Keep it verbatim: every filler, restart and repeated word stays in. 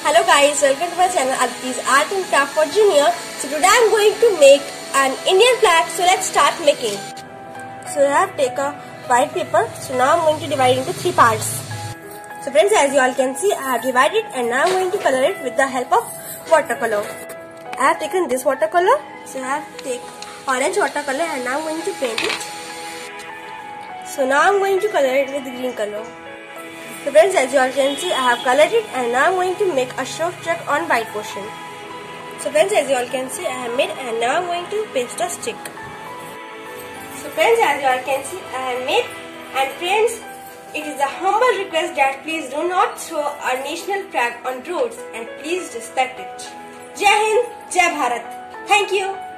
Hello guys, welcome to my channel Aditi's Art and Craft for Junior. So today I am going to make an Indian flag. So let's start making. So I have taken a white paper. So now I am going to divide it into three parts. So friends, as you all can see, I have divided and now I am going to color it with the help of watercolor. I have taken this watercolor. So I have taken orange watercolor and now I am going to paint it. So now I am going to color it with green color. So friends, as you all can see, I have colored it and now I am going to make a stroke check on white portion. So friends, as you all can see, I have made and now I am going to paste a stick. So friends, as you all can see, I have made, and friends, it is a humble request that please do not throw our national flag on roads and please respect it. Jai Hind, Jai Bharat. Thank you.